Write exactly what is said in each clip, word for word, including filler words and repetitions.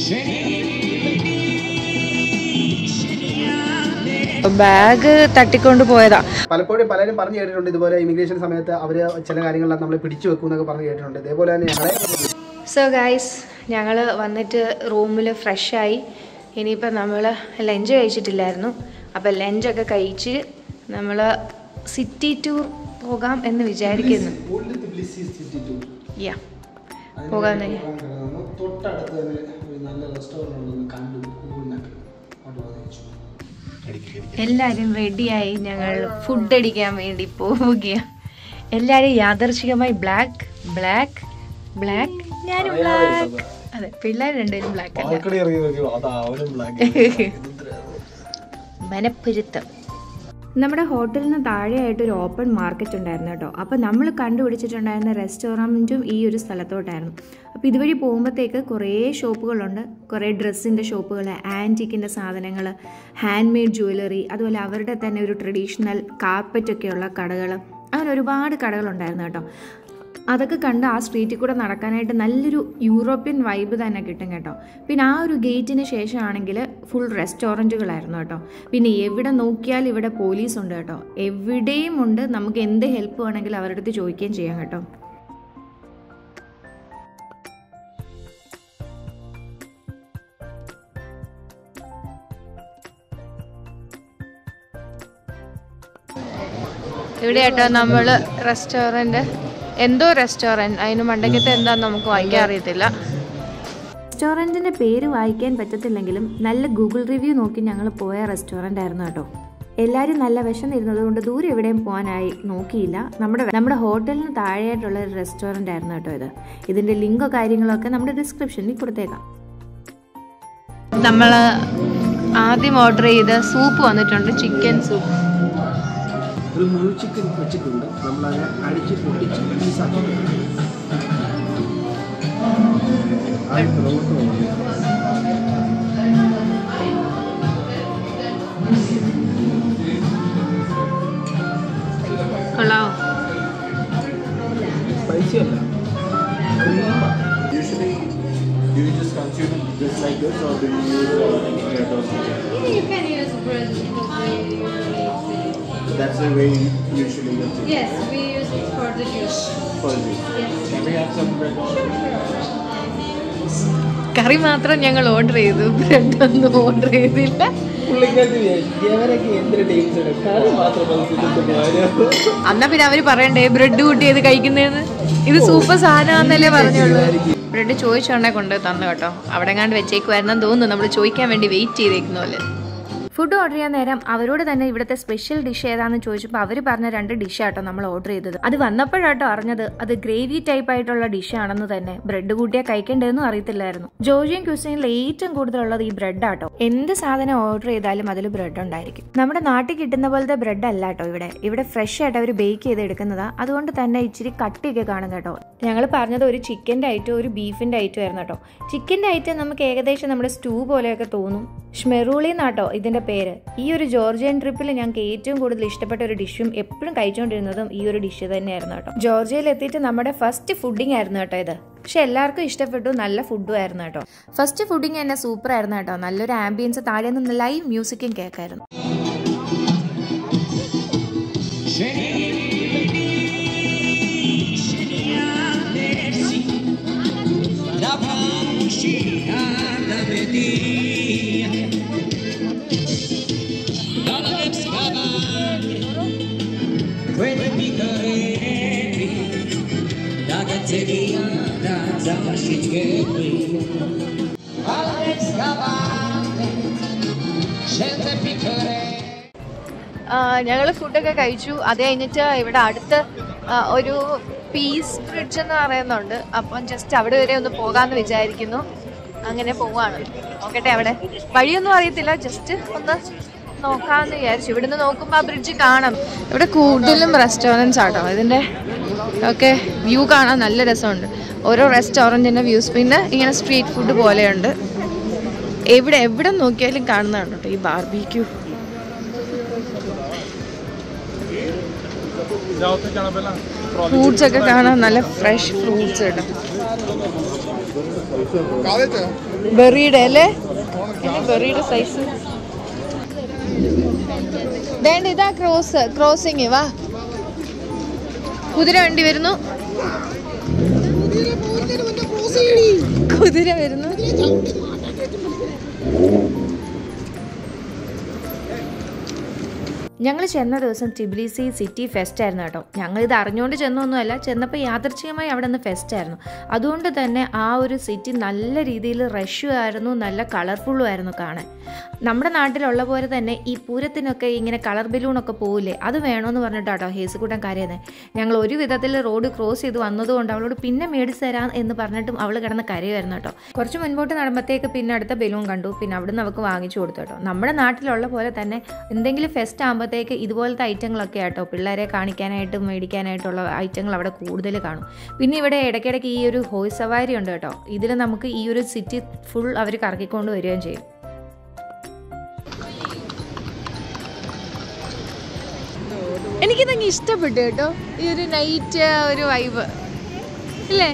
Bag തട്ടിക്കൊണ്ട് പോയതാ. പലപ്പോഴും പലരും പറഞ്ഞു കേട്ടിട്ടുണ്ട് ഇതുപോലെ ഇമിഗ്രേഷൻ സമയത്ത് അവര് ചില കാര്യങ്ങളെല്ലാം നമ്മൾ പിടിച്ചു വെക്കും എന്നൊക്കെ പറഞ്ഞു കേട്ടിട്ടുണ്ട്. ഇതേപോലെ തന്നെ ഞങ്ങളെ സോ ഗൈസ് ഞങ്ങൾ വന്നിട്ട് റൂമിൽ ഫ്രഷായി. ഇനിയിപ്പോൾ നമ്മൾ ലഞ്ച് കഴിച്ചിട്ടില്ലായിരുന്നു. അപ്പോൾ ലഞ്ചൊക്കെ കഴിച്ച് നമ്മൾ സിറ്റി ടൂർ പോകാം എന്ന് വിചാരിക്കുന്നു. യാ പോകാൻ എല്ലാവരും റെഡിയായി. ഞങ്ങൾ ഫുഡ് അടിക്കാൻ വേണ്ടി പോവുകയാണ്. എല്ലാവരും യാദർശികമായി ബ്ലാക്ക് ബ്ലാക്ക് ബ്ലാക്ക് ഞാനും ബ്ലാക്ക്. അതെ പിള്ളേർ രണ്ടുപേരും ബ്ലാക്ക് മനപ്പൊരുത്തം. നമ്മുടെ ഹോട്ടലിന് താഴെയായിട്ട് ഒരു ഓപ്പൺ മാർക്കറ്റ് ഉണ്ടായിരുന്നു കേട്ടോ. അപ്പോൾ നമ്മൾ കണ്ടുപിടിച്ചിട്ടുണ്ടായിരുന്ന റെസ്റ്റോറൻറ്റും ഈ ഒരു സ്ഥലത്തോട്ടായിരുന്നു. അപ്പോൾ ഇതുവഴി പോകുമ്പോഴത്തേക്ക് കുറേ ഷോപ്പുകളുണ്ട്. കുറേ ഡ്രസ്സിൻ്റെ ഷോപ്പുകൾ, ആൻറ്റിക്കിൻ്റെ സാധനങ്ങൾ, ഹാൻഡ് മെയ്ഡ് ജ്വല്ലറി, അതുപോലെ അവരുടെ തന്നെ ഒരു ട്രഡീഷണൽ കാർപ്പറ്റൊക്കെയുള്ള കടകൾ, അങ്ങനെ ഒരുപാട് കടകളുണ്ടായിരുന്നു കേട്ടോ. അതൊക്കെ കണ്ട് ആ സ്ട്രീറ്റിൽ കൂടെ നടക്കാനായിട്ട് നല്ലൊരു യൂറോപ്യൻ വൈബ് തന്നെ കിട്ടും കേട്ടോ. പിന്നെ ആ ഒരു ഗേറ്റിന് ശേഷമാണെങ്കിൽ ഫുൾ റെസ്റ്റോറൻറ്റുകളായിരുന്നു കേട്ടോ. പിന്നെ എവിടെ നോക്കിയാൽ ഇവിടെ പോലീസ് ഉണ്ട് കേട്ടോ. എവിടെയും ഉണ്ട്. നമുക്ക് എന്ത് ഹെൽപ്പ് വേണമെങ്കിലും അവരുടെ അടുത്ത് ചോദിക്കുകയും ചെയ്യാം കേട്ടോ. ഇവിടെ കേട്ടോ നമ്മൾ റെസ്റ്റോറൻറ്റ്, എന്തോ റെസ്റ്റോറൻറ്റ്, അതിന് മണ്ടക്കത്തെ എന്താണെന്ന് നമുക്ക് വായിക്കാൻ അറിയത്തില്ല. റെസ്റ്റോറൻറ്റിൻ്റെ പേര് വായിക്കാൻ പറ്റത്തില്ലെങ്കിലും നല്ല ഗൂഗിൾ റിവ്യൂ നോക്കി ഞങ്ങൾ പോയ റെസ്റ്റോറൻ്റ് ആയിരുന്നു കേട്ടോ. എല്ലാവരും നല്ല വിശന്നിരുന്നത് കൊണ്ട് ദൂരെ എവിടെയും പോകാനായി നോക്കിയില്ല. നമ്മുടെ നമ്മുടെ ഹോട്ടലിന് താഴെയായിട്ടുള്ള ഒരു റെസ്റ്റോറൻ്റ് ആയിരുന്നു കേട്ടോ ഇത്. ഇതിൻ്റെ ലിങ്കോ കാര്യങ്ങളൊക്കെ നമ്മുടെ ഡിസ്ക്രിപ്ഷനിൽ കൊടുത്തേക്കാം. നമ്മൾ ആദ്യം ഓർഡർ ചെയ്ത സൂപ്പ് വന്നിട്ടുണ്ട്, ചിക്കൻ സൂപ്പ്. ഒരു മുഴു ചിക്കൻ വെച്ചിട്ടുണ്ട്. നമ്മളതിനെ അടിച്ച് പൊട്ടിച്ച് പീസാക്കിയിട്ടുണ്ട്. കൊള്ളാവോ? സ്പൈസി അല്ല. Do you just consume it just like this, or do you use uh, bread or something? You can use bread. That's the way you usually use it. Yes, we use it for the juice. For juice. Yes. Can we have some bread also? കറി മാത്രം ഞങ്ങൾ order ചെയ്തു, bread ഒന്നും order ചെയ്തില്ല. എന്നാ പിന്നെ അവര് പറയണ്ടേ bread കൂട്ടിയത് കഴിക്കുന്നതെന്ന്? ഇത് സൂപ്പർ സാധനമാണെന്നല്ലേ പറഞ്ഞുള്ളൂ. ബ്രെഡ് ചോദിച്ചോണ്ടേ കൊണ്ട് തന്നു കേട്ടോ. അവിടെ എങ്ങാണ്ട് വെച്ചേക്കുമായിരുന്നെന്ന് തോന്നുന്നു. നമ്മൾ ചോദിക്കാൻ വേണ്ടി വെയിറ്റ് ചെയ്തേക്കുന്ന പോലെ. ഫുഡ് ഓർഡർ ചെയ്യാൻ നേരം അവരോട് തന്നെ ഇവിടുത്തെ സ്പെഷ്യൽ ഡിഷ് ഏതാണെന്ന് ചോദിച്ചപ്പോൾ അവർ പറഞ്ഞ രണ്ട് ഡിഷാട്ടോ നമ്മൾ ഓർഡർ ചെയ്തത്. അത് വന്നപ്പോഴാട്ടോ അറിഞ്ഞത് അത് ഗ്രേവി ടൈപ്പ് ആയിട്ടുള്ള ഡിഷാണെന്ന് തന്നെ. ബ്രെഡ് കൂട്ടിയാൽ കഴിക്കേണ്ടതെന്നും അറിയത്തില്ലായിരുന്നു. ജോർജിയൻ ക്യൂസിനിൽ ഏറ്റവും കൂടുതലുള്ളത് ഈ ബ്രെഡ് ആട്ടോ. എന്ത് സാധനം ഓർഡർ ചെയ്താലും അതിൽ ബ്രെഡ് ഉണ്ടായിരിക്കും. നമ്മുടെ നാട്ടിൽ കിട്ടുന്ന പോലത്തെ ബ്രെഡ് അല്ല കേട്ടോ ഇവിടെ. ഇവിടെ ഫ്രഷ് ആയിട്ട് അവർ ബേക്ക് ചെയ്ത് എടുക്കുന്നതാ. അതുകൊണ്ട് തന്നെ ഇച്ചിരി കട്ടിയൊക്കെ കാണും കേട്ടോ. ഞങ്ങൾ പറഞ്ഞത് ഒരു ചിക്കൻ്റെ ഐറ്റം ഒരു ബീഫിൻ്റെ ഐറ്റം ആയിരുന്നു കേട്ടോ. ചിക്കൻ്റെ ഐറ്റം നമുക്ക് ഏകദേശം നമ്മുടെ സ്റ്റൂ പോലെയൊക്കെ തോന്നും. ഷ്മെറൂളി എന്നാട്ടോ ഇതിന്റെ പേര്. ഈ ഒരു ജോർജിയൻ ട്രിപ്പിൽ ഞങ്ങൾക്ക് ഏറ്റവും കൂടുതൽ ഇഷ്ടപ്പെട്ട ഒരു ഡിഷും എപ്പോഴും കഴിച്ചുകൊണ്ടിരുന്നതും ഈ ഒരു ഡിഷ് തന്നെയായിരുന്നു കേട്ടോ. ജോർജിയയിൽ എത്തിയിട്ട് നമ്മുടെ ഫസ്റ്റ് ഫുഡിങ് ആയിരുന്നു കേട്ടോ ഇത്. പക്ഷെ എല്ലാവർക്കും ഇഷ്ടപ്പെട്ടു, നല്ല ഫുഡും ആയിരുന്നു കേട്ടോ. ഫസ്റ്റ് ഫുഡിങ് തന്നെ സൂപ്പർ ആയിരുന്നു കേട്ടോ. നല്ലൊരു ആംബിയൻസ്, താഴെ നിന്ന് ലൈവ് മ്യൂസിക്കും കേൾക്കായിരുന്നു. ഞങ്ങൾ ഫുഡൊക്കെ കഴിച്ചു. അത് കഴിഞ്ഞിട്ട് ഇവിടെ അടുത്ത് ഒരു പീസ് ബ്രിഡ്ജ് എന്ന് പറയുന്നുണ്ട്. അപ്പം ജസ്റ്റ് അവിടെ വരെ ഒന്ന് പോകാമെന്ന് വിചാരിക്കുന്നു. അങ്ങനെ പോവാണ്. നോക്കട്ടെ, അവിടെ വഴിയൊന്നും അറിയത്തില്ല, ജസ്റ്റ് ഒന്ന് നോക്കാമെന്ന് വിചാരിച്ചു. ഇവിടുന്ന് നോക്കുമ്പോൾ ആ ബ്രിഡ്ജ് കാണാം. ഇവിടെ കൂടുതലും റെസ്റ്റോറൻറ്റ്സ് ആട്ടോ. ഇതിൻ്റെ ഒക്കെ വ്യൂ കാണാൻ നല്ല രസമുണ്ട്. ഓരോ റെസ്റ്റോറൻറ്റിൻ്റെ വ്യൂസ്. പിന്നെ ഇങ്ങനെ സ്ട്രീറ്റ് ഫുഡ് പോലെയുണ്ട്. എവിടെ എവിടെ നോക്കിയാലും കാണുന്നതാണ് കേട്ടോ ഈ ബാർബിക്യൂ. ഫ്രൂട്ട്സ് ഒക്കെ കാണാൻ നല്ല ഫ്രഷ് ഫ്രൂട്ട്സ് കേട്ടോ. ബെറിയുടെ അല്ലേ? ബെറിയുടെ സൈസ് വേണ്ട. ഇതാ ക്രോസ് ക്രോസിങ്. വാ, കുതിര വണ്ടി വരുന്നു. കുതിര വരുന്നു. ഞങ്ങൾ ചെന്ന ദിവസം ടിബിലിസി സിറ്റി ഫെസ്റ്റ് ആയിരുന്നു കേട്ടോ. ഞങ്ങളിത് അറിഞ്ഞുകൊണ്ട് ചെന്നൊന്നുമല്ല, ചെന്നപ്പോൾ യാദൃച്ഛികമായി അവിടെ നിന്ന് ഫെസ്റ്റ് ആയിരുന്നു. അതുകൊണ്ട് തന്നെ ആ ഒരു സിറ്റി നല്ല രീതിയിൽ റഷും ആയിരുന്നു, നല്ല കളർഫുള്ളും ആയിരുന്നു കാണാൻ. നമ്മുടെ നാട്ടിലുള്ള പോലെ തന്നെ ഈ പൂരത്തിനൊക്കെ ഇങ്ങനെ കളർ ബലൂണൊക്കെ പോവില്ലേ, അത് വേണമെന്ന് പറഞ്ഞിട്ടാട്ടോ ഹേസുകൂട്ടൻ കരയുന്നത്. ഞങ്ങൾ ഒരു വിധത്തിൽ റോഡ് ക്രോസ് ചെയ്ത് വന്നതുകൊണ്ട് അവളോട് പിന്നെ മേടിച്ച് തരാം എന്ന് പറഞ്ഞിട്ടും അവൾ കിടന്ന് കരയുമായിരുന്നു കേട്ടോ. കുറച്ച് മുൻപോട്ട് നടമ്പത്തേക്ക് പിന്നെ അടുത്ത ബലൂൺ കണ്ടു. പിന്നെ അവിടെ നിന്ന് അവൾക്ക് വാങ്ങിച്ചു കൊടുത്തു കേട്ടോ. നമ്മുടെ നാട്ടിലുള്ള പോലെ തന്നെ എന്തെങ്കിലും ഫെസ്റ്റ് ആകുമ്പോൾ ഇതുപോലത്തെ ഐറ്റങ്ങളൊക്കെ ആട്ടോ പിള്ളേരെ കാണിക്കാനായിട്ടും മേടിക്കാനായിട്ടുള്ള ഐറ്റങ്ങൾ അവിടെ കൂടുതൽ കാണും. പിന്നെ ഇവിടെ ഇടയ്ക്കിടയ്ക്ക് ഈ ഒരു ഹോയ് സവാരി ഉണ്ട് കേട്ടോ. ഇതിൽ നമുക്ക് ഈ ഒരു സിറ്റി ഫുൾ അവർ കറക്കിക്കൊണ്ട് വരികയും ചെയ്യും. എനിക്കിതങ്ങ് ഇഷ്ടപ്പെട്ടു കേട്ടോ, ഈ ഒരു നൈറ്റ് ഒരു വൈബ് ഇല്ലേ?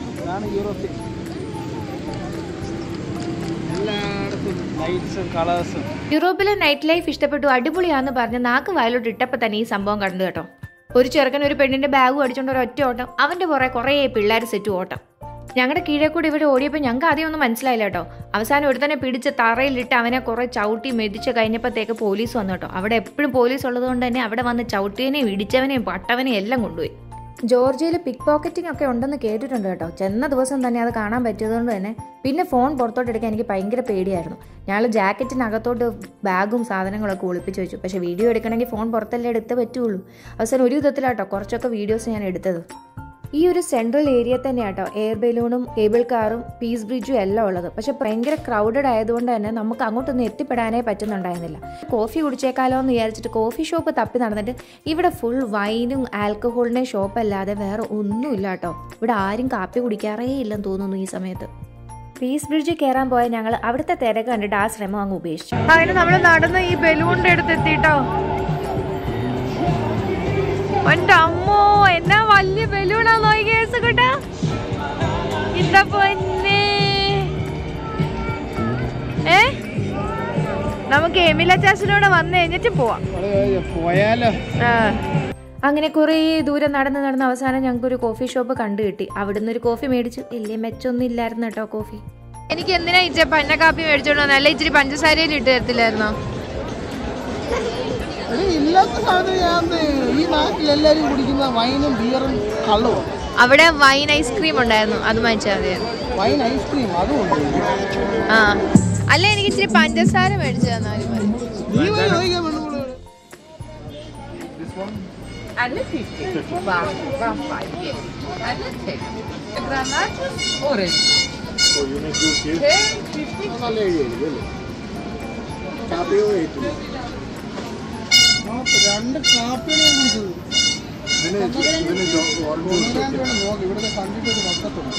യൂറോപ്പിലെ നൈറ്റ് ലൈഫ് ഇഷ്ടപ്പെട്ടു, അടിപൊളിയാന്ന് പറഞ്ഞ് നാക്ക് വയലോട്ട് ഇട്ടപ്പോൾ തന്നെ ഈ സംഭവം കണ്ടു കേട്ടോ. ഒരു ചെറുക്കൻ ഒരു പെണ്ണിന്റെ ബാഗ് അടിച്ചോണ്ട് ഒരു ഒറ്റ ഓട്ടം, അവന്റെ പുറകെ കുറേ പിള്ളേർ സെറ്റ് ഓട്ടം. ഞങ്ങളുടെ കീഴെ കൂടി ഇവിടെ ഓടിയപ്പോൾ ഞങ്ങൾക്ക് ആദ്യം ഒന്നും മനസ്സിലായില്ല കേട്ടോ. അവസാനം ഒരു തന്നെ പിടിച്ച് തറയിലിട്ട് അവനെ കുറെ ചവിട്ടി മെതിച്ച് കഴിഞ്ഞപ്പോഴത്തേക്ക് പോലീസ് വന്നു കേട്ടോ. അവിടെ എപ്പോഴും പോലീസ് ഉള്ളത് കൊണ്ട് തന്നെ അവിടെ വന്ന് ചവിട്ടിയനെയും ഇടിച്ചവനെയും പട്ടവനെയും എല്ലാം കൊണ്ടുപോയി. ജോർജിയയിൽ പിക്ക് പോക്കറ്റിംഗ് ഒക്കെ ഉണ്ടെന്ന് കേട്ടിട്ടുണ്ട് കേട്ടോ. ചെന്ന ദിവസം തന്നെ അത് കാണാൻ പറ്റിയതുകൊണ്ട് തന്നെ പിന്നെ ഫോൺ പുറത്തോട്ട് എടുക്കാൻ എനിക്ക് ഭയങ്കര പേടിയായിരുന്നു. ഞങ്ങൾ ജാക്കറ്റിനകത്തോട്ട് ബാഗും സാധനങ്ങളൊക്കെ ഒളിപ്പിച്ച് വെച്ചു. പക്ഷേ വീഡിയോ എടുക്കണമെങ്കിൽ ഫോൺ പുറത്തല്ലേ എടുത്തേ പറ്റുള്ളൂ. അവസാനം ഒരു വിധത്തിലാട്ടോ കുറച്ചൊക്കെ വീഡിയോസ് ഞാൻ എടുത്തത്. ഈ ഒരു സെൻട്രൽ ഏരിയ തന്നെയാട്ടോ എയർ ബലൂണും കേബിൾ കാറും പീസ് ബ്രിഡ്ജും എല്ലാം ഉള്ളത്. പക്ഷെ ഭയങ്കര ക്രൗഡഡ് ആയതുകൊണ്ട് തന്നെ നമുക്ക് അങ്ങോട്ടൊന്നും എത്തിപ്പെടാനേ പറ്റുന്നുണ്ടായിരുന്നില്ല. കോഫി കുടിച്ചേക്കാലോ എന്ന് വിചാരിച്ചിട്ട് കോഫി ഷോപ്പ് തപ്പി നടന്നിട്ട് ഇവിടെ ഫുൾ വൈനും ആൽക്കഹോളിൻ്റെയും ഷോപ്പ് അല്ലാതെ വേറെ ഒന്നുമില്ല കേട്ടോ. ഇവിടെ ആരും കാപ്പി കുടിക്കാറേ ഇല്ലെന്ന് തോന്നുന്നു ഈ സമയത്ത്. പീസ് ബ്രിഡ്ജിൽ കയറാൻ പോയ ഞങ്ങൾ അവിടുത്തെ തിരക്ക് കണ്ടിട്ട് ആ ശ്രമം അങ്ങ് ഉപേക്ഷിച്ചു. അതിന് നമ്മൾ നടന്ന് ഈ ബലൂണിൻ്റെ അടുത്ത് എത്തിട്ടോ. എന്റെ അമ്മോ, എന്നാ വലിയ ബലൂണാ നോക്കിയേസ് കേട്ടാ. ഇതാ പൊന്നെ. ഏ നമുക്ക് എമില ചാച്ചനോട് വന്നു കഴിഞ്ഞിട്ട് പോവാം. പോയാലോ? അങ്ങനെ കുറേ ദൂരം നടന്ന് നടന്ന് അവസാനം ഞങ്ങൾക്ക് ഒരു കോഫി ഷോപ്പ് കണ്ടു കിട്ടി. അവിടുന്ന് ഒരു കോഫി മേടിച്ചു. വലിയ മെച്ചൊന്നും ഇല്ലായിരുന്നു കേട്ടോ കോഫി. എനിക്ക് എന്തിനാ ഇച്ച പന്ന കാപ്പി മേടിച്ചോണ്ടോ? നല്ല ഇച്ചിരി പഞ്ചസാരയിൽ ഇട്ട് തരത്തില്ലായിരുന്നോ? ഈ നാട്ടിൽ എല്ലാരും കുടിക്കുന്ന വൈനും ബിയറും കള്ളും. അവിടെ വൈൻ ഐസ്ക്രീം ഉണ്ടായിരുന്നു, അത് വാങ്ങിച്ചാൽ മതിയായിരുന്നു. വൈൻ ഐസ്ക്രീം അതും ആ അല്ല, എനിക്ക് ഇച്ചിരി പഞ്ചസാര മേടിച്ചു തന്നാലും മതി. രണ്ട് കാപ്പിയാണ് കുടിച്ചത്. ഇവിടുത്തെ കണ്ടിട്ട് മൊത്തത്തുണ്ട്.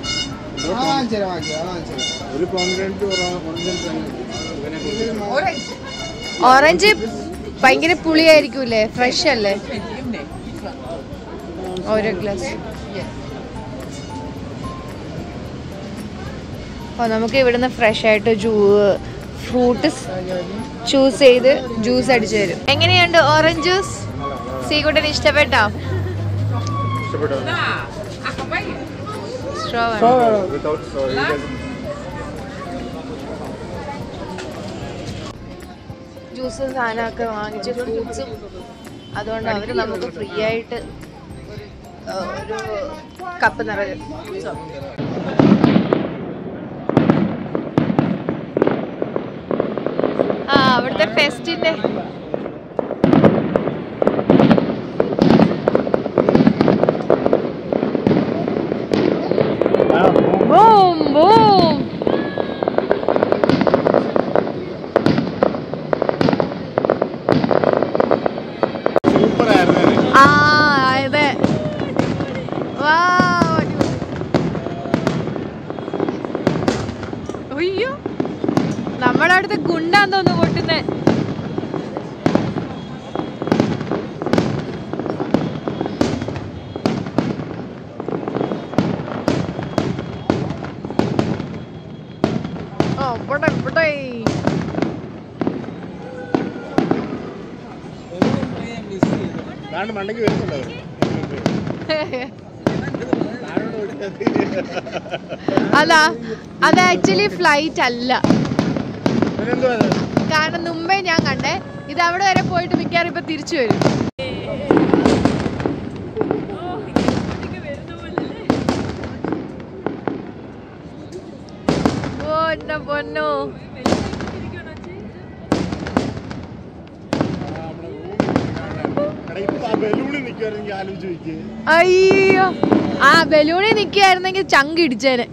ഓറഞ്ച് ഭയങ്കര പുളിയായിരിക്കൂലേ? ഫ്രഷ് അല്ലേ? ഓരോ ഗ്ലാസ്. അപ്പോൾ നമുക്ക് ഇവിടുന്ന് ഫ്രഷ് ആയിട്ട് ജൂ ഫ്രൂട്ട് ചൂസ് ചെയ്ത് ജ്യൂസ് അടിച്ചു തരും. എങ്ങനെയുണ്ട് ഓറഞ്ച് ജ്യൂസ്? സീകുട്ടന് ഇഷ്ടപ്പെട്ടോ? ജ്യൂസും സാധനമൊക്കെ വാങ്ങിച്ച് ഫ്രൂട്ട്സും, അതുകൊണ്ട് അവർ നമുക്ക് ഫ്രീ ആയിട്ട് ഒരു കപ്പ് നിറയെ. ആ അവിടുത്തെ ഫെസ്റ്റിന്റെ ബൂം ബൂം. ആ അതെ, വാ. അയ്യോ, നമ്മളടുത്ത് ഗുണ്ടാന്ന് തോന്നുന്നു പൊട്ടുന്നേ. ഇവിടെ ഇവിടെ മണ്ടയ്ക്ക് വരുന്നുണ്ടാവും. അതാ അത് ആക്ച്വലി ഫ്ലൈറ്റ് അല്ല. കാരണം മുമ്പേ ഞാൻ കണ്ടേ ഇത് അവിടെ വരെ പോയിട്ട് മിക്കവാറും ഇപ്പൊ തിരിച്ചു വരും. ഓ എന്റെ പൊന്നോ, അയ്യോ ആ ബലൂണിൽ നിൽക്കുകയായിരുന്നെങ്കിൽ ചങ്ക് ഇടിച്ചേനെ.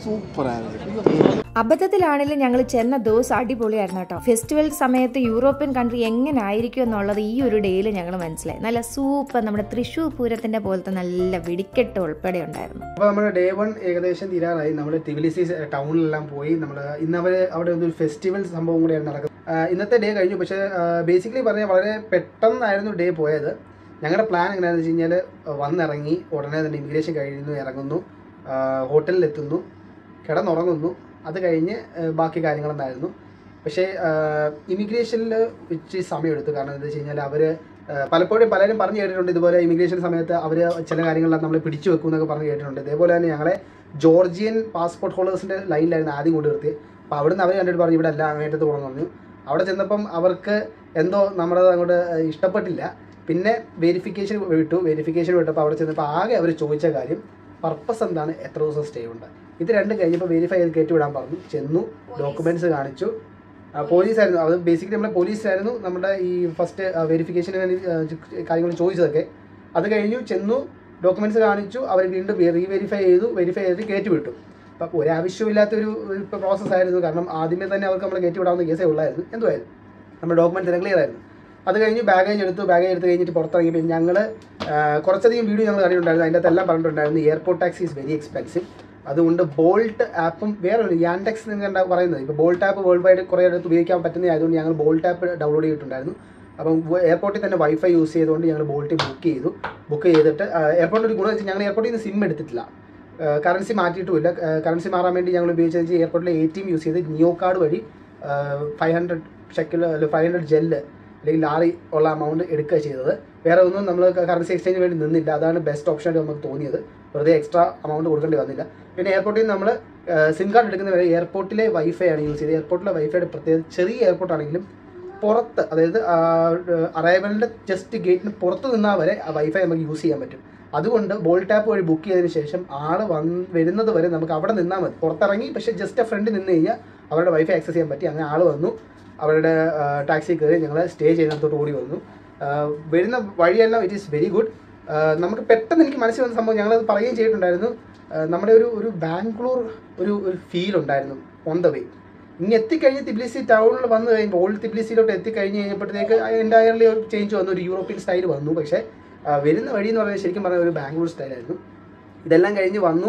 അബദ്ധത്തിലാണെങ്കിലും ഞങ്ങൾ ചെന്ന ദിവസം അടിപൊളിയായിരുന്നു കേട്ടോ. ഫെസ്റ്റിവൽ സമയത്ത് യൂറോപ്യൻ കൺട്രി എങ്ങനെ ആയിരിക്കും എന്നുള്ളത് ഈ ഒരു ഡേയിൽ ഞങ്ങൾ മനസ്സിലായി. നല്ല സൂപ്പർ നമ്മുടെ തൃശ്ശൂർ പൂരത്തിന്റെ പോലത്തെ നല്ല വെടിക്കെട്ട് ഉൾപ്പെടെ ഉണ്ടായിരുന്നു. അപ്പോൾ നമ്മുടെ ഡേ വൺ ഏകദേശം തീരാറായി. നമ്മൾ ടിബിലിസി ടൗണിലെല്ലാം പോയി. നമ്മൾ ഇന്നവർ അവിടെ ഒരു ഫെസ്റ്റിവൽ സംഭവം കൂടെയാണ് നടക്കുന്നത്. ഇന്നത്തെ ഡേ കഴിഞ്ഞു. പക്ഷേ ബേസിക്കലി പറഞ്ഞാൽ വളരെ പെട്ടെന്നായിരുന്നു ഡേ പോയത്. ഞങ്ങളുടെ പ്ലാൻ എങ്ങനെയാണെന്ന് വെച്ച് കഴിഞ്ഞാൽ വന്നിറങ്ങി ഉടനെ തന്നെ ഇമിഗ്രേഷൻ കഴിയുന്നു, ഇറങ്ങുന്നു, ഹോട്ടലിലെത്തുന്നു, കിടന്നുറങ്ങുന്നു, അത് കഴിഞ്ഞ് ബാക്കി കാര്യങ്ങളെന്നായിരുന്നു. പക്ഷേ ഇമിഗ്രേഷനിൽ ഇച്ചിരി സമയമെടുത്തു. കാരണം എന്താ വെച്ച് കഴിഞ്ഞാൽ അവർ പലപ്പോഴും പലരും പറഞ്ഞു കേട്ടിട്ടുണ്ട് ഇതുപോലെ ഇമിഗ്രേഷൻ സമയത്ത് അവർ ചില കാര്യങ്ങളെല്ലാം നമ്മൾ പിടിച്ചു വെക്കും എന്നൊക്കെ പറഞ്ഞ് കേട്ടിട്ടുണ്ട്. ഇതേപോലെ തന്നെ ഞങ്ങളെ ജോർജിയൻ പാസ്പോർട്ട് ഹോൾഡേഴ്സിൻ്റെ ലൈനിലായിരുന്നു ആദ്യം കൊണ്ട് നിർത്തി. അപ്പോൾ അവിടെ നിന്ന് അവർ കണ്ടിട്ട് പറഞ്ഞു ഇവിടെ അല്ല അങ്ങേറ്റത്ത് പോകണമെന്ന് പറഞ്ഞു. അവിടെ ചെന്നപ്പം അവർക്ക് എന്തോ നമ്മുടെ അങ്ങോട്ട് ഇഷ്ടപ്പെട്ടില്ല. പിന്നെ വെരിഫിക്കേഷൻ വിട്ടു. വെരിഫിക്കേഷൻ വിട്ടപ്പോൾ അവിടെ ചെന്നപ്പോൾ ആകെ അവർ ചോദിച്ച കാര്യം പർപ്പസ് എന്താണ്, എത്ര ദിവസം സ്റ്റേ ഉണ്ട്, ഇത് രണ്ടും കഴിഞ്ഞപ്പോൾ വെരിഫൈ ചെയ്ത് കയറ്റി വിടാൻ പറഞ്ഞു. ചെന്നു, ഡോക്യുമെൻറ്റ്സ് കാണിച്ചു. പോലീസായിരുന്നു അത്, ബേസിക്കലി നമ്മളെ പോലീസായിരുന്നു നമ്മുടെ ഈ ഫസ്റ്റ് വെരിഫിക്കേഷന് വേണ്ടി കാര്യങ്ങൾ ചോദിച്ചതൊക്കെ. അത് കഴിഞ്ഞു, ചെന്നു, ഡോക്യുമെൻറ്റ്സ് കാണിച്ചു, അവർ വീണ്ടും റീ വെരിഫൈ ചെയ്തു. വെരിഫൈ ചെയ്ത് കയറ്റി വിട്ടു. അപ്പം ഒരാവശ്യമില്ലാത്തൊരു പ്രോസസ്സായിരുന്നു. കാരണം ആദ്യമേ തന്നെ അവർക്ക് നമ്മൾ കയറ്റി വിടാവുന്ന കേസേ ഉള്ളായിരുന്നു. എന്തുമായിരുന്നു നമ്മുടെ ഡോക്യുമെൻറ്റ്സ് എല്ലാം ക്ലിയർ ആയിരുന്നു. അത് കഴിഞ്ഞ് ബാഗേജ് എടുത്തു. ബാഗേജ് എടുത്ത് കഴിഞ്ഞിട്ട് പുറത്തിറങ്ങിയപ്പോൾ ഞങ്ങൾ കുറച്ചധികം വീഡിയോ ഞങ്ങൾ കണ്ടിട്ടുണ്ടായിരുന്നു. അതിൻ്റെ അകത്തെല്ലാം പറഞ്ഞിട്ടുണ്ടായിരുന്നു airport taxi is very expensive. അതുകൊണ്ട് ബോൾട്ട് ആപ്പും വേറെ ഒരു യാൻഡെക്സ് എന്ന് പറയുന്നത് ഇപ്പോൾ ബോൾട്ട് ആപ്പ് വേൾഡ് വൈഡ് കുറേ അടുത്ത് ഉപയോഗിക്കാൻ പറ്റുന്നതായതുകൊണ്ട് ഞങ്ങൾ ബോൾട്ട് ആപ്പ് ഡൗൺലോഡ് ചെയ്തിട്ടുണ്ടായിരുന്നു. അപ്പം എയർപോർട്ടിൽ തന്നെ വൈഫൈ യൂസ് ചെയ്തുകൊണ്ട് ഞങ്ങൾ ബോൾട്ടിൽ ബുക്ക് ചെയ്തു. ബുക്ക് ചെയ്തിട്ട് എയർപോർട്ടിൽ ഒരു ഗുണം വെച്ചാൽ ഞങ്ങൾ എയർപോർട്ടിൽ നിന്ന് സിം എടുത്തിട്ടില്ല, കറൻസി മാറ്റിയിട്ടുമില്ല. കറൻസി മാറാൻ വേണ്ടി ഞങ്ങൾ ഉപയോഗിച്ചതെന്ന് വെച്ചാൽ എയർപോർട്ടിലെ എ ടി എം യൂസ് ചെയ്ത് നിയോ കാർഡ് വഴി five hundred shekel five hundred ജെല്ല് അല്ലെങ്കിൽ ലാറി ഉള്ള എമൗണ്ട് എടുക്കുക ചെയ്തത്. വേറെ ഒന്നും നമ്മൾ കറൻസി എക്സ്ചേഞ്ചിന് വേണ്ടി നിന്നില്ല. അതാണ് ബെസ്റ്റ് ഓപ്ഷൻ ആയിട്ട് നമുക്ക് തോന്നിയത്. വെറുതെ എക്സ്ട്രാ എമൗണ്ട് കൊടുക്കേണ്ടി വന്നില്ല. പിന്നെ എയർപോർട്ടിൽ നിന്ന് നമ്മൾ സിം കാർഡ് എടുക്കുന്നവരെ എയർപോർട്ടിലെ വൈഫൈ ആണ് യൂസ് ചെയ്തത്. എയർപോർട്ടിലെ വൈഫൈയുടെ പ്രത്യേകത ചെറിയ എയർപോർട്ടാണെങ്കിലും പുറത്ത്, അതായത് അറൈവലിൻ്റെ ജസ്റ്റ് ഗേറ്റിന് പുറത്ത് നിന്നാൽ വരെ ആ വൈഫൈ നമുക്ക് യൂസ് ചെയ്യാൻ പറ്റും. അതുകൊണ്ട് ബോൾട്ട് ആപ്പ് വഴി ബുക്ക് ചെയ്തതിന് ശേഷം ആൾ വന്ന് വരുന്നത് വരെ നമുക്ക് അവിടെ നിന്നാൽ മതി. പുറത്തിറങ്ങി പക്ഷേ ജസ്റ്റ് ഫ്രണ്ട് നിന്ന് കഴിഞ്ഞാൽ അവരുടെ വൈഫൈ ആക്സസ് ചെയ്യാൻ പറ്റി. അങ്ങനെ ആൾ വന്നു, അവരുടെ ടാക്സി കയറി ഞങ്ങൾ സ്റ്റേ ചെയ്യുന്നിടത്തോട്ട് ഓടി വന്നു. വരുന്ന വഴിയെല്ലാം ഇറ്റ് ഈസ് വെരി ഗുഡ്. നമുക്ക് പെട്ടെന്ന് എനിക്ക് മനസ്സിൽ വന്ന സംഭവം ഞങ്ങളത് പറയുകയും ചെയ്തിട്ടുണ്ടായിരുന്നു. നമ്മുടെ ഒരു ഒരു ബാംഗ്ലൂർ ഒരു ഒരു ഫീൽ ഉണ്ടായിരുന്നു ഓൺ ദ വേ. ഇനി എത്തിക്കഴിഞ്ഞ് തിബ്ലിസി ടൗണിൽ വന്നു കഴിഞ്ഞപ്പോൾ ഓൾഡ് തിബ്ലിസിയിലോട്ട് എത്തിക്കഴിഞ്ഞ് കഴിഞ്ഞപ്പോഴത്തേക്ക് എൻ്റയർലി ഒരു ചേഞ്ച് വന്നു, ഒരു യൂറോപ്യൻ സ്റ്റൈൽ വന്നു. പക്ഷേ വരുന്ന വഴി എന്ന് പറയുന്നത് ശരിക്കും പറഞ്ഞാൽ ഒരു ബാംഗ്ലൂർ സ്റ്റൈലായിരുന്നു. ഇതെല്ലാം കഴിഞ്ഞ് വന്നു,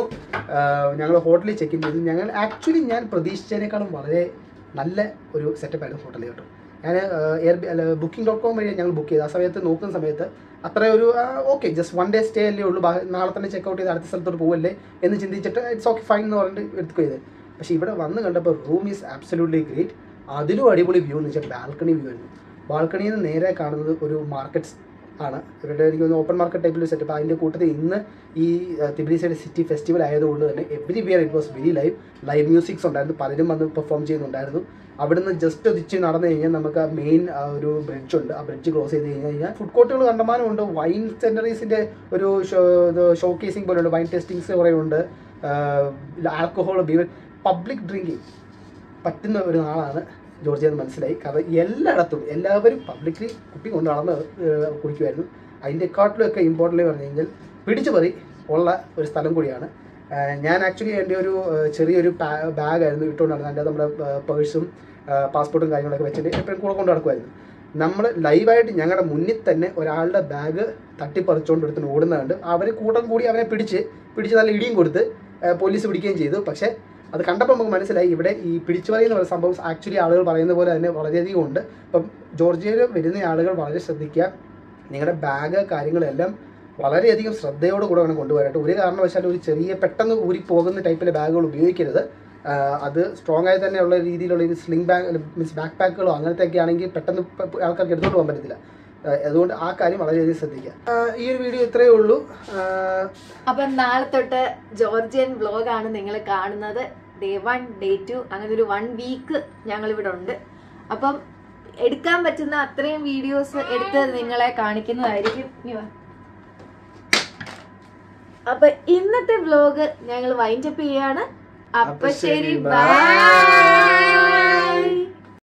ഞങ്ങൾ ഹോട്ടലിൽ ചെക്ക് ഇൻ ചെയ്തു. ഞങ്ങൾ ആക്ച്വലി ഞാൻ പ്രതീക്ഷിച്ചതിനേക്കാളും വളരെ നല്ല ഒരു സെറ്റപ്പായിരുന്നു ഹോട്ടലിൽ കേട്ടോ. ഞാൻ എയർ അല്ല ബുക്കിംഗ് ഡോട്ട് കോം വഴിയാണ് ഞങ്ങൾ ബുക്ക് ചെയ്തത്. ആ സമയത്ത് നോക്കുന്ന സമയത്ത് അത്ര ഒരു okay just one day stay അല്ലേ ഉള്ളൂ, നാളെ തന്നെ ചെക്ക് ഔട്ട് ചെയ്ത് അടുത്ത സ്ഥലത്തോട്ട് പോകല്ലേ എന്ന് ചിന്തിച്ചിട്ട് ഇറ്റ്സ് ഓക്കെ ഫൈൻ എന്ന് പറഞ്ഞിട്ട് എടുക്കുക ചെയ്ത്. പക്ഷേ ഇവിടെ വന്ന് കണ്ടപ്പോൾ റൂം ഈസ് ആബ്സല്യൂട്ട്ലി ഗ്രേറ്റ്. അതിലും അടിപൊളി വ്യൂ എന്ന് വെച്ചാൽ ബാൽക്കണി വ്യൂ ആയിരുന്നു. ബാൽക്കണിയിൽ നിന്ന് നേരെ കാണുന്നത് ഒരു മാർക്കറ്റ്സ് ആണ്. ഇവരുടെ എനിക്ക് ഒന്ന് ഓപ്പൺ മാർക്കറ്റ് ടൈപ്പിൽ സെറ്റപ്പ്. അതിൻ്റെ കൂട്ടത്തിൽ ഇന്ന് ഈ തിബ്ലിസിയുടെ സിറ്റി ഫെസ്റ്റിവൽ ആയതുകൊണ്ട് തന്നെ every year it was very live. Live musics ഉണ്ടായിരുന്നു, പലരും വന്ന് പെർഫോം ചെയ്യുന്നുണ്ടായിരുന്നു. അവിടുന്ന് ജസ്റ്റ് ഒതിച്ച് നടന്നു കഴിഞ്ഞാൽ നമുക്ക് ആ മെയിൻ ഒരു ബ്രിഡ്ജ് ഉണ്ട്. ആ ബ്രിഡ്ജ് ക്രോസ് ചെയ്ത് കഴിഞ്ഞ് കഴിഞ്ഞാൽ ഫുഡ് കോർട്ടുകൾ കണ്ടമാനമുണ്ട്. വൈൻ സെൻറ്ററീസിൻ്റെ ഒരു ഷോ ഷോ കേസിങ് പോലെയുണ്ട്, വൈൻ ടെസ്റ്റിങ്സ് കുറേ ഉണ്ട്, ആൽക്കഹോൾ ബീവർ പബ്ലിക് ഡ്രിങ്കിങ് പറ്റുന്ന ഒരു നാളാണ് ജോർജിയ എന്ന് മനസ്സിലായി. കാരണം എല്ലായിടത്തും എല്ലാവരും പബ്ലിക്ലി കുപ്പി കൊണ്ട് നടന്ന് കുടിക്കുമായിരുന്നു. അതിൻ്റെക്കാട്ടിലൊക്കെ ഇമ്പോർട്ടൻ്റ് പറഞ്ഞു കഴിഞ്ഞാൽ പിടിച്ചു പറി ഉള്ള ഒരു സ്ഥലം കൂടിയാണ്. ഞാൻ ആക്ച്വലി എൻ്റെ ഒരു ചെറിയൊരു ബാഗായിരുന്നു ഇട്ടുകൊണ്ട് നടന്നത്. അതിൻ്റെ നമ്മുടെ പേഴ്സും പാസ്പോർട്ടും കാര്യങ്ങളൊക്കെ വെച്ചിട്ട് എപ്പോഴും കൂടെ കൊണ്ട് നടക്കുമായിരുന്നു. നമ്മൾ ലൈവായിട്ട് ഞങ്ങളുടെ മുന്നിൽ തന്നെ ഒരാളുടെ ബാഗ് തട്ടിപ്പറിച്ചുകൊണ്ട് എടുത്ത് ഓടുന്നതുണ്ട്. അവർ കൂട്ടം കൂടി അവനെ പിടിച്ച് പിടിച്ച് നല്ല ഇടിയും കൊടുത്ത് പോലീസ് പിടിക്കുകയും ചെയ്തു. പക്ഷേ അത് കണ്ടപ്പോൾ നമുക്ക് മനസ്സിലായി ഇവിടെ ഈ പിടിച്ചു പറയുന്ന പോലെ സംഭവം ആക്ച്വലി ആളുകൾ പറയുന്ന പോലെ തന്നെ വളരെയധികം ഉണ്ട്. ഇപ്പം ജോർജിയയിൽ വരുന്ന ആളുകൾ വളരെ ശ്രദ്ധിക്കുക. നിങ്ങളുടെ ബാഗ് കാര്യങ്ങളെല്ലാം വളരെയധികം ശ്രദ്ധയോട് കൂടെ വേണം കൊണ്ടുപോകാനായിട്ട്. ഒരു കാരണവശാലും ഒരു ചെറിയ പെട്ടെന്ന് ഊരി പോകുന്ന ടൈപ്പിലെ ബാഗുകൾ ഉപയോഗിക്കരുത്. അത് സ്ട്രോങ് ആയി തന്നെയുള്ള രീതിയിലുള്ള ഒരു സ്ലിംഗ് ബാഗ് മീൻസ് ബാക്ക് പാക്കുകളോ അങ്ങനത്തെയൊക്കെ ആണെങ്കിൽ പെട്ടെന്ന് ആൾക്കാർക്ക് എടുത്തോണ്ട് പോകാൻ പറ്റത്തില്ല. അതുകൊണ്ട് ആ കാര്യം വളരെയധികം ശ്രദ്ധിക്കുക. ഈ ഒരു വീഡിയോ ഇത്രയേ ഉള്ളൂ. അപ്പം നാളെ തൊട്ട് ജോർജിയൻ വ്ലോഗാണ് നിങ്ങൾ കാണുന്നത്. ഡേ വൺ ഡേ ടു അങ്ങനെ ഒരു വൺ വീക്ക് ഞങ്ങളിവിടെ ഉണ്ട്. അപ്പം എടുക്കാൻ പറ്റുന്ന അത്രയും വീഡിയോസ് എടുത്ത് നിങ്ങളെ കാണിക്കുന്നതായിരിക്കും. അപ്പൊ ഇന്നത്തെ വ്ലോഗ് ഞങ്ങൾ വൈൻഡപ്പ് ചെയ്യാണ്. അപ്പൊ ശരി, ബൈ.